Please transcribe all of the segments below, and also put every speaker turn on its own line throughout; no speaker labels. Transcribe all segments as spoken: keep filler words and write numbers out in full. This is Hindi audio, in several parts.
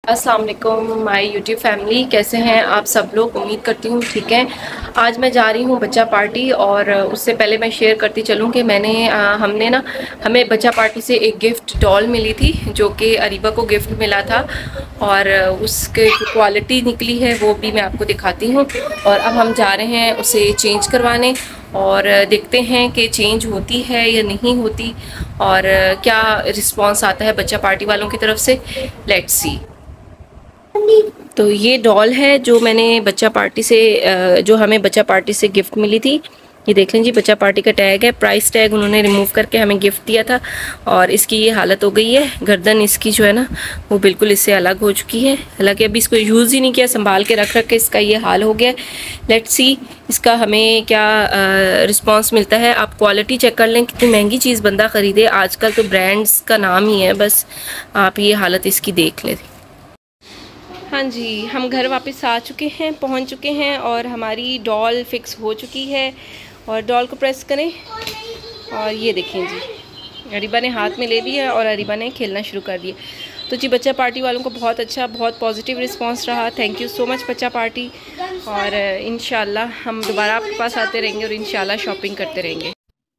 अस्सलाम वालेकुम माय यूट्यूब फैमिली, कैसे हैं आप सब लोग। उम्मीद करती हूँ ठीक है। आज मैं जा रही हूँ बच्चा पार्टी, और उससे पहले मैं शेयर करती चलूँ कि मैंने आ, हमने ना हमें बच्चा पार्टी से एक गिफ्ट डॉल मिली थी जो कि अरीबा को गिफ्ट मिला था, और उसके जो क्वालिटी निकली है वो भी मैं आपको दिखाती हूँ। और अब हम जा रहे हैं उसे चेंज करवाने, और देखते हैं कि चेंज होती है या नहीं होती, और क्या रिस्पॉन्स आता है बच्चा पार्टी वालों की तरफ से। Let's see. तो ये डॉल है जो मैंने बच्चा पार्टी से जो हमें बच्चा पार्टी से गिफ्ट मिली थी। ये देख लें जी, बच्चा पार्टी का टैग है। प्राइस टैग उन्होंने रिमूव करके हमें गिफ्ट दिया था, और इसकी ये हालत हो गई है। गर्दन इसकी जो है ना वो बिल्कुल इससे अलग हो चुकी है। हालांकि अभी इसको यूज़ ही नहीं किया, संभाल के रख रख के इसका ये हाल हो गया। लेट्स सी इसका हमें क्या रिस्पॉन्स मिलता है। आप क्वालिटी चेक कर लें, कितनी महंगी चीज़ बंदा ख़रीदे। आजकल तो ब्रांड्स का नाम ही है बस। आप ये हालत इसकी देख लें। हाँ जी, हम घर वापस आ चुके हैं, पहुंच चुके हैं, और हमारी डॉल फिक्स हो चुकी है। और डॉल को प्रेस करें, और ये देखें जी, अरीबा ने हाथ में ले लिया और अरीबा ने खेलना शुरू कर दिया। तो जी बच्चा पार्टी वालों को बहुत अच्छा, बहुत पॉजिटिव रिस्पांस रहा। थैंक यू सो मच बच्चा पार्टी। और इंशाल्लाह हम दोबारा आपके पास आते रहेंगे, और इंशाल्लाह शॉपिंग करते रहेंगे।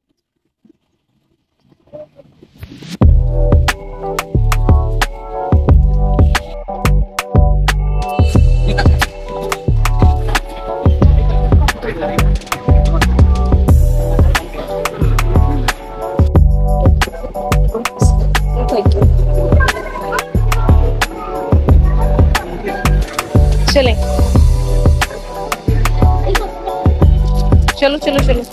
चलें, चलो चलो चलो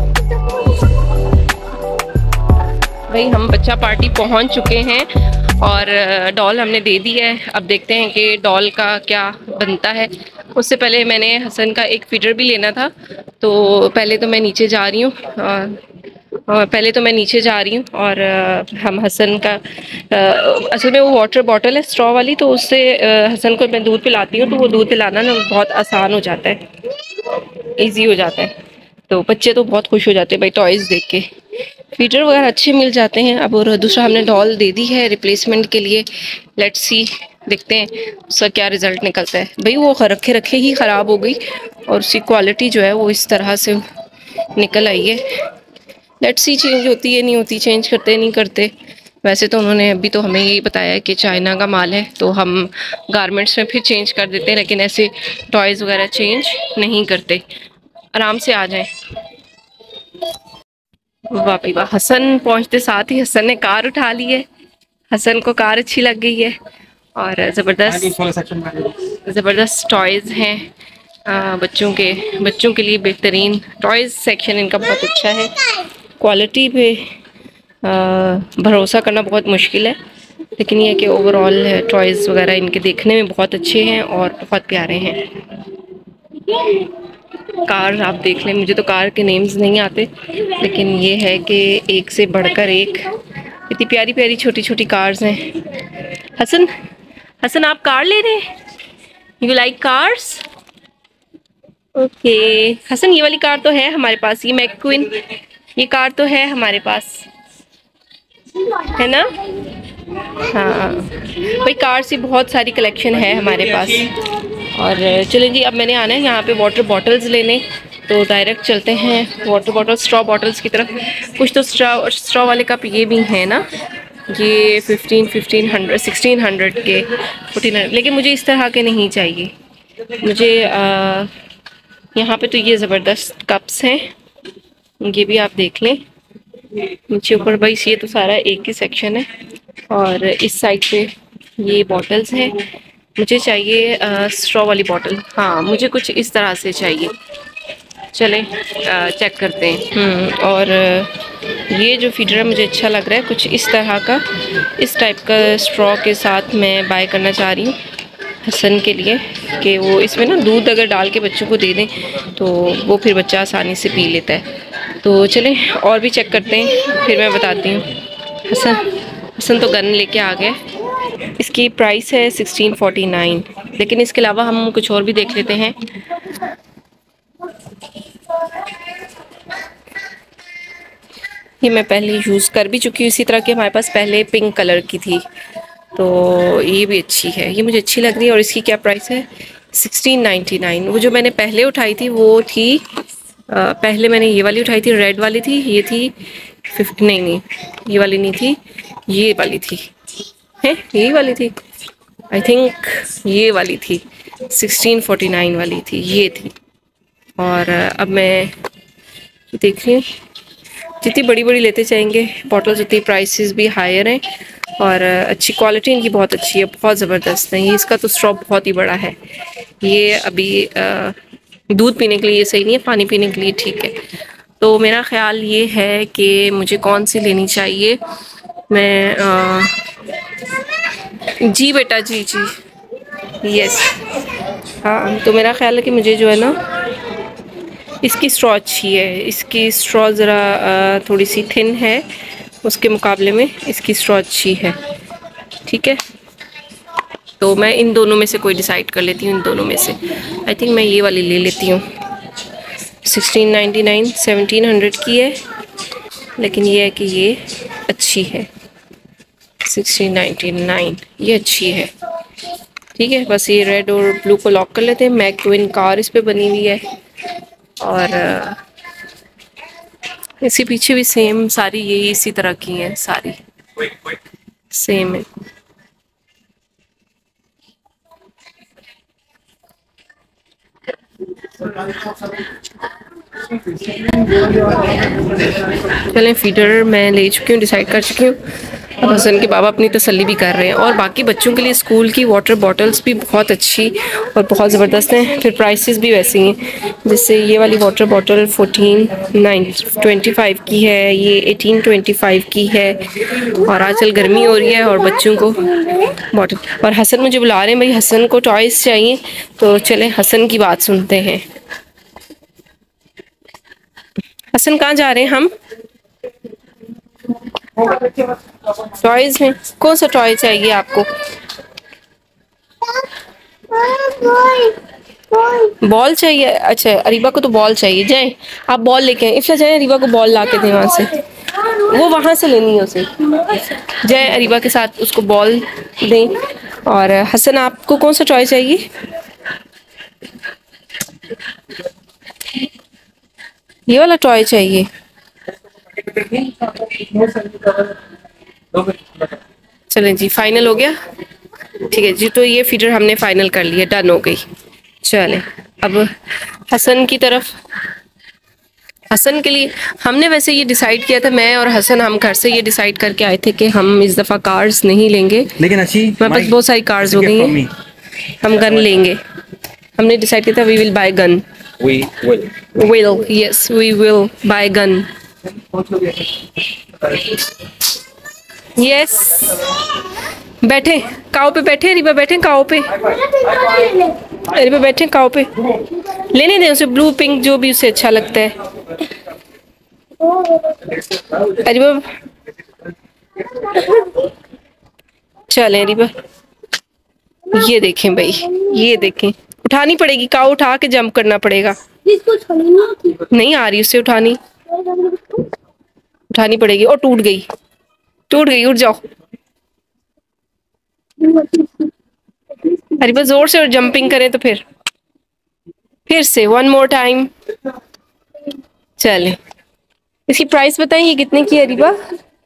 भाई, हम बच्चा पार्टी पहुंच चुके हैं, और डॉल हमने दे दी है। अब देखते हैं कि डॉल का क्या बनता है। उससे पहले मैंने हसन का एक फीडर भी लेना था, तो पहले तो मैं नीचे जा रही हूँ और पहले तो मैं नीचे जा रही हूँ और हम हसन का, असल में वो वाटर बॉटल है स्ट्रॉ वाली, तो उससे हसन को मैं दूध पिलाती हूँ, तो वो दूध पिलाना ना बहुत आसान हो जाता है, इजी हो जाता है। तो बच्चे तो बहुत खुश हो जाते हैं भाई टॉयज़ देख के। फीडर वगैरह अच्छे मिल जाते हैं। अब और दूसरा हमने डॉल दे दी है रिप्लेसमेंट के लिए। लेट्स सी, देखते हैं उसका क्या रिज़ल्ट निकलता है। भाई वो रखे रखे ही ख़राब हो गई, और उसकी क्वालिटी जो है वो इस तरह से निकल आई है। लेट्स सी चेंज होती है नहीं होती, चेंज करते नहीं करते। वैसे तो उन्होंने अभी तो हमें यही बताया कि चाइना का माल है, तो हम गारमेंट्स में फिर चेंज कर देते हैं, लेकिन ऐसे टॉयज़ वगैरह चेंज नहीं करते। आराम से आ जाएं। वाह भाई वाह, हसन पहुंचते साथ ही हसन ने कार उठा ली है। हसन को कार अच्छी लग गई है, और ज़बरदस्त ज़बरदस्त टॉयज़ हैं बच्चों के बच्चों के लिए। बेहतरीन टॉयज़ सेक्शन इनका बहुत अच्छा है। क्वालिटी पे भरोसा करना बहुत मुश्किल है, लेकिन ये कि ओवरऑल टॉयज़ वगैरह इनके देखने में बहुत अच्छे हैं और बहुत प्यारे हैं। कार आप देख लें, मुझे तो कार के नेम्स नहीं आते, लेकिन ये है कि एक से बढ़कर एक इतनी प्यारी प्यारी छोटी छोटी कार्स हैं। हसन हसन आप कार ले रहे हैं? You like cars? Okay Hasan, ये वाली कार तो है हमारे पास, ये मैक्विन, ये कार तो है हमारे पास, है ना? हाँ भाई, कार्स की बहुत सारी कलेक्शन है हमारे पास। और चलें जी, अब मैंने आना है यहाँ पे वाटर बॉटल्स लेने, तो डायरेक्ट चलते हैं वाटर बॉटल स्ट्रॉ बॉटल्स की तरफ। कुछ तो स्ट्रॉ स्ट्रॉ वाले कप ये भी हैं ना, ये fifteen fifteen hundred sixteen hundred के फोर्टीन हंड्रेड, लेकिन मुझे इस तरह के नहीं चाहिए। मुझे यहाँ पे तो ये ज़बरदस्त कप्स हैं, ये भी आप देख लें नीचे ऊपर। भाई ये तो सारा एक ही सेक्शन है, और इस साइड पे ये बॉटल्स हैं। मुझे चाहिए स्ट्रॉ वाली बॉटल, हाँ मुझे कुछ इस तरह से चाहिए। चलें चेक करते हैं। और ये जो फीडर है मुझे अच्छा लग रहा है, कुछ इस तरह का, इस टाइप का स्ट्रॉ के साथ मैं बाय करना चाह रही हूँ हसन के लिए, कि वो इसमें ना दूध अगर डाल के बच्चों को दे दें तो वो फिर बच्चा आसानी से पी लेता है। तो चलें और भी चेक करते हैं, फिर मैं बताती हूँ। हसन हसन तो गन लेके आ गए। इसकी प्राइस है सिक्सटीन फोर्टी नाइन, लेकिन इसके अलावा हम कुछ और भी देख लेते हैं। ये मैं पहले यूज़ कर भी चुकी हूँ, इसी तरह की हमारे पास पहले पिंक कलर की थी, तो ये भी अच्छी है, ये मुझे अच्छी लग रही है। और इसकी क्या प्राइस है? Sixteen ninety nine. वो जो मैंने पहले उठाई थी वो थी आ, पहले मैंने ये वाली उठाई थी, रेड वाली थी, ये थी फिफ्टी, नहीं नहीं ये वाली नहीं थी, ये वाली थी, है यही वाली थी आई थिंक, ये वाली थी, सिक्सटीन फोर्टी नाइन वाली थी, ये थी। और अब मैं देख रही हूँ जितनी बड़ी बड़ी लेते जाएंगे बॉटल्स उतनी प्राइसेस भी हायर हैं। और अच्छी क्वालिटी इनकी बहुत अच्छी है, बहुत ज़बरदस्त है। ये इसका तो स्ट्रॉ बहुत ही बड़ा है। ये अभी दूध पीने के लिए सही नहीं है, पानी पीने के लिए ठीक है। तो मेरा ख्याल ये है कि मुझे कौन सी लेनी चाहिए। मैं आ, जी बेटा, जी जी यस, हाँ। तो मेरा ख्याल है कि मुझे जो है ना, इसकी स्ट्रॉ अच्छी है, इसकी स्ट्रॉ ज़रा थोड़ी सी थिन है, उसके मुकाबले में इसकी स्ट्रॉ अच्छी है, ठीक है। तो मैं इन दोनों में से कोई डिसाइड कर लेती हूँ, इन दोनों में से आई थिंक मैं ये वाली ले लेती हूँ। Sixteen ninety nine, seventeen hundred की है, लेकिन ये है कि ये अच्छी है। सिक्सटीन नाइन्टी नाइन ये अच्छी है, ठीक है। बस ये रेड और ब्लू को लॉक कर लेते हैं। मैक ट्विन कार इस पे बनी हुई है, और इसके पीछे भी सेम सारी यही इसी तरह की हैं, सारी सेम है। चलें, फीडर मैं ले चुकी हूँ, डिसाइड कर चुकी हूँ। हसन के बाबा अपनी तसल्ली भी कर रहे हैं। और बाकी बच्चों के लिए स्कूल की वाटर बॉटल्स भी बहुत अच्छी और बहुत ज़बरदस्त हैं, फिर प्राइसेस भी वैसी हैं। जैसे ये वाली water bottle fourteen nine twenty five की है, ये एटीन ट्वेंटी फाइव की है। और आजकल गर्मी हो रही है और बच्चों को बॉटल। और हसन मुझे बुला रहे हैं, भाई हसन को टॉयज़ चाहिए, तो चलें हसन की बात सुनते हैं। हसन कहाँ जा रहे हैं हम? टॉयज में कौन सा टॉय चाहिए आपको? बॉल चाहिए? अच्छा, अरीबा को तो बॉल चाहिए। जाए आप बॉल लेके आए, इफ्ला जाए अरीबा को बॉल ला के दें वहाँ से, वो वहाँ से लेनी है उसे। जाए अरीबा के साथ उसको बॉल दें। और हसन आपको कौन सा टॉय चाहिए? ये वाला टॉय चाहिए? चलें जी, फाइनल हो गया, ठीक है जी। तो ये फीडर हमने फाइनल कर लिया, डन हो गई। चलें अब हसन की तरफ। हसन के लिए हमने वैसे ये डिसाइड किया था, मैं और हसन हम घर से ये डिसाइड करके आए थे कि हम इस दफ़ा कार्स नहीं लेंगे, लेकिन अच्छी मेरे पास बहुत सारी कार्स हो गई हैं, हम गन लेंगे। हमने डिसाइड किया था we will buy gun, we will will yes we will buy gun, yes. बैठे काओ पे, बैठे रिबा, बैठे काओ पे, रिबा बैठे काओ पे। लेने दें उसे ब्लू पिंक जो भी उसे अच्छा लगता है। रिबा चले रिबा, ये देखें भाई, ये देखें, उठानी पड़ेगी काओ, उठा के जंप करना पड़ेगा। नहीं आ रही उससे उठानी, उठानी पड़ेगी। और टूट गई, टूट गई, उठ जाओ। अरे बस जोर से और जंपिंग करें तो फिर फिर से वन मोर टाइम। चले, इसकी प्राइस बताएं, ये कितने की है रिबा?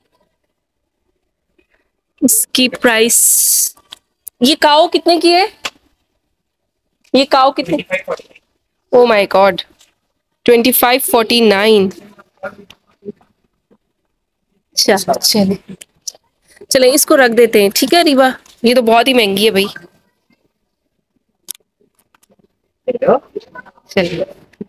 इसकी प्राइस, ये काओ कितने की है? ये काओ कितने? Oh my god, twenty five forty nine. चले चले इसको रख देते हैं, ठीक है रिबा, ये तो बहुत ही महंगी है भाई। चलिए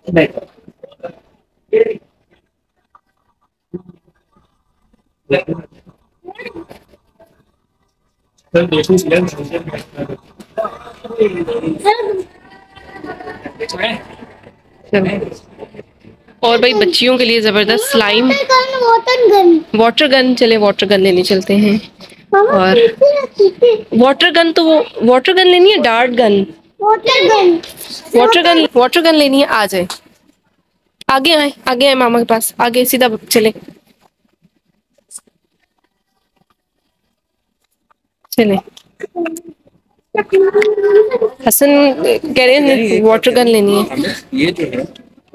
और भाई बच्चियों के लिए जबरदस्त slime water gun, water gun चले वाटर गन लेने चलते हैं। और वाटर गन तो वो वाटर गन लेनी है, dart gun, water gun, water gun, water gun लेनी है। आ जाए, आगे आए, आगे आए मामा के पास, आगे सीधा चले। चले। हसन कह रहे हैं वाटर गन लेनी है। ये जो है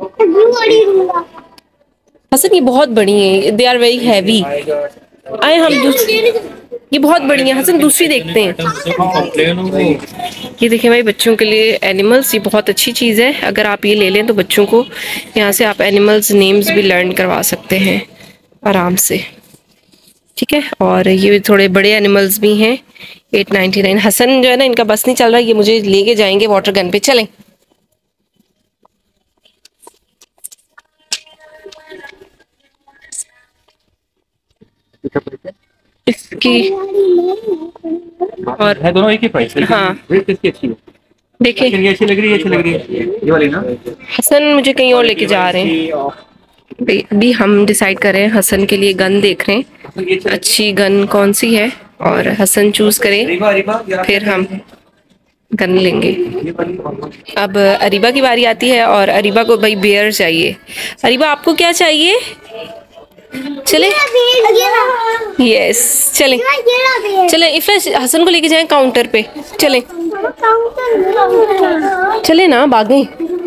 हसन ये बहुत बड़ी है, दे आर वेरी हैवी। आए हम दूसरी, ये बहुत बड़ी है हसन, दूसरी देखते हैं। ये देखिए भाई बच्चों के लिए एनिमल्स, ये बहुत अच्छी चीज़ है। अगर आप ये ले लें तो बच्चों को यहाँ से आप एनिमल्स नेम्स भी लर्न करवा सकते हैं आराम से, ठीक है। और ये थोड़े बड़े एनिमल्स भी हैं। Eight ninety nine. हसन जो है ना, इनका बस नहीं चल रहा, ये मुझे लेके जाएंगे वाटर गन पे। चलें। इसकी और
है दोनों एक ही प्राइस है।
हाँ
किसकी अच्छी है?
देखिए,
ये अच्छी लग रही है, अच्छी लग रही है ये वाली ना।
हसन मुझे कहीं और लेके जा रहे हैं। अभी हम डिसाइड कर रहे हैं, हसन के लिए गन देख रहे हैं अच्छी गन कौन सी है, और हसन चूज करें फिर हम गन लेंगे। अब अरीबा की बारी आती है और अरीबा को भाई बेयर चाहिए। अरीबा आपको क्या चाहिए? चले यस चले चले। इफ्राज हसन को लेके जाएं काउंटर पे। चले चले ना, भागे।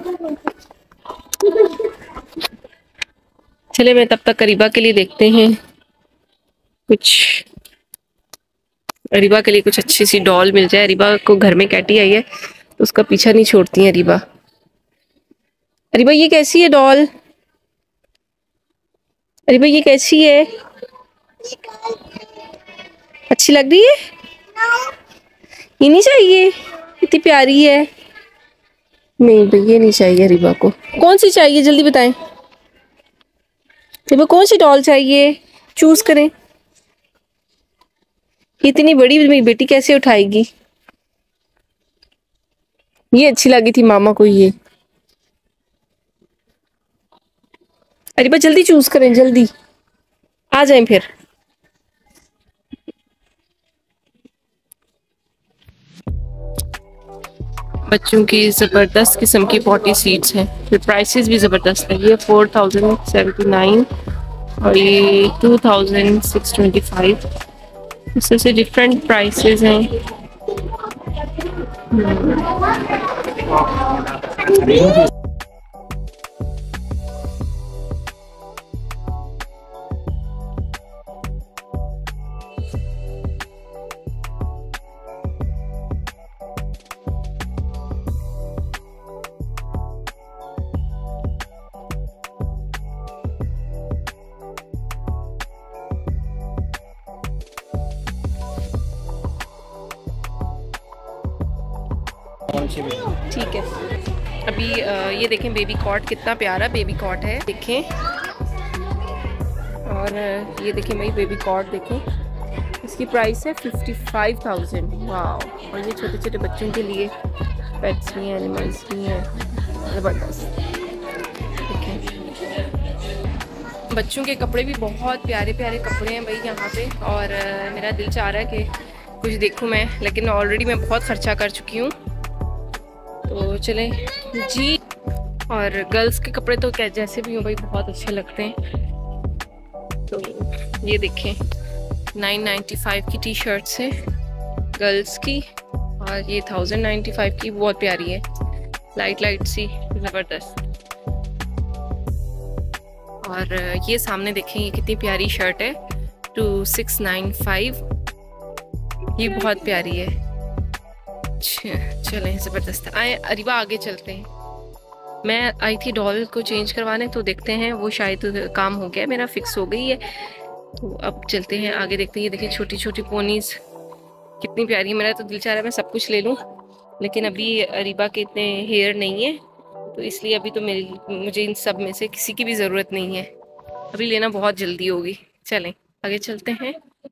चले मैं तब तक अरीबा के लिए देखते हैं कुछ, अरीबा के लिए कुछ अच्छी सी डॉल मिल जाए। अरीबा को घर में कैटी आई है तो उसका पीछा नहीं छोड़ती है अरीबा। अरीबा ये कैसी है डॉल? अरीबा ये कैसी है? अच्छी लग रही है? ये नहीं चाहिए? इतनी प्यारी है। नहीं भाई ये नहीं चाहिए अरीबा को। कौन सी चाहिए जल्दी बताएं। अरीबा कौन सी डॉल चाहिए, चूज करें। इतनी बड़ी मेरी बेटी कैसे उठाएगी? ये अच्छी लगी थी मामा को ये। अरीबा जल्दी चूज करें, जल्दी आ जाएं फिर। बच्चों की ज़बरदस्त किस्म की पॉटी सीट्स हैं, फिर प्राइसेस भी ज़बरदस्त है। ये फोर थाउजेंड सेवेंटी नाइन और ये two thousand six twenty five. इससे से डिफरेंट प्राइसेस हैं। ठीक है। अभी ये देखें बेबी कॉट, कितना प्यारा बेबी कॉट है देखें। और ये देखें भाई बेबी कॉट देखें, इसकी प्राइस है फिफ्टी फाइव थाउजेंड। वाह। और ये छोटे छोटे बच्चों के लिए पेट्स भी हैं, एनिमल्स भी हैं, ज़बरदस्त। देखें बच्चों के कपड़े भी बहुत प्यारे प्यारे कपड़े हैं भाई यहाँ पे। और मेरा दिल चाह रहा है कि कुछ देखूँ मैं, लेकिन ऑलरेडी मैं बहुत खर्चा कर चुकी हूँ। तो चलें जी। और गर्ल्स के कपड़े तो क्या जैसे भी हो भाई बहुत अच्छे लगते हैं। तो ये देखें नाइन नाइन्टी फाइव की टी शर्ट्स हैं गर्ल्स की, और ये थाउजेंड नाइन्टी फाइव की, बहुत प्यारी है, लाइट लाइट सी, ज़बरदस्त। और ये सामने देखें ये कितनी प्यारी शर्ट है, टू सिक्स नाइन फाइव, ये बहुत प्यारी है। चलें ज़बरदस्त। आए अरीबा आगे चलते हैं। मैं आई थी डॉल को चेंज करवाने, तो देखते हैं वो शायद काम हो गया, मेरा फिक्स हो गई है। तो अब चलते हैं आगे, देखते हैं। ये देखिए छोटी छोटी पोनीज कितनी प्यारी है। मेरा तो दिल चाह रहा है मैं सब कुछ ले लूँ, लेकिन अभी अरीबा के इतने हेयर नहीं है, तो इसलिए अभी तो मेरी मुझे इन सब में से किसी की भी ज़रूरत नहीं है। अभी लेना बहुत जल्दी होगी। चलें आगे चलते हैं।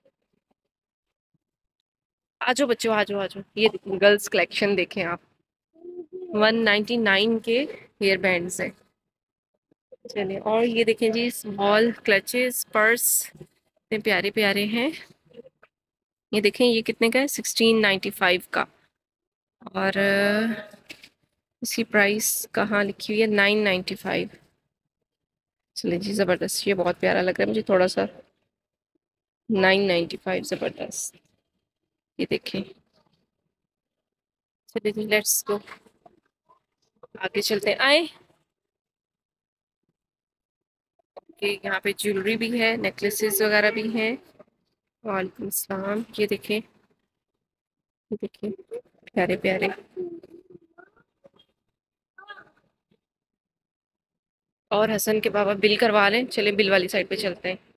आ जाओ बच्चों, आ जाओ आ जाओ। ये गर्ल्स कलेक्शन देखें आप, वन नाइन्टी नाइन के हेयर बैंड्स हैं। चलिए, और ये देखें जी स्मॉल क्लचेस, पर्स इतने प्यारे प्यारे हैं। ये देखें ये कितने का है, सिक्सटीन नाइन्टी फाइव का। और इसकी प्राइस कहाँ लिखी हुई है, नाइन नाइन्टी फाइव। चलिए जी ज़बरदस्त, ये बहुत प्यारा लग रहा है मुझे थोड़ा सा, नाइन नाइन्टी फाइव ज़बरदस्त। ये देखें, चलिए लेट्स गो, आगे चलते हैं। आए कि यहाँ पे ज्वेलरी भी है, नेकलेसेस वगैरह भी हैं। वालेकुम सलाम। ये देखें, ये देखें, प्यारे प्यारे। और हसन के बाबा बिल करवा लें, चले बिल वाली साइड पे चलते हैं।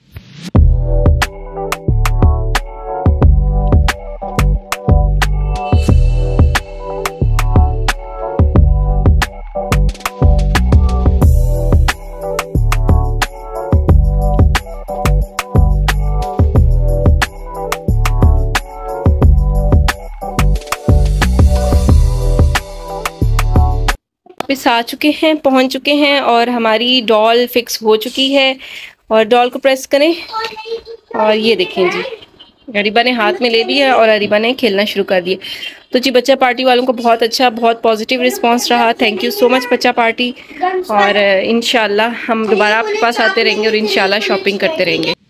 वापस आ चुके हैं, पहुंच चुके हैं और हमारी डॉल फिक्स हो चुकी है। और डॉल को प्रेस करें और ये देखें जी, अरीबा ने हाथ में ले लिया और अरीबा ने खेलना शुरू कर दिया। तो जी बच्चा पार्टी वालों को बहुत अच्छा, बहुत पॉजिटिव रिस्पांस रहा। थैंक यू सो मच बच्चा पार्टी। और इंशाल्लाह हम दोबारा आपके पास आते रहेंगे और इंशाल्लाह शॉपिंग करते रहेंगे।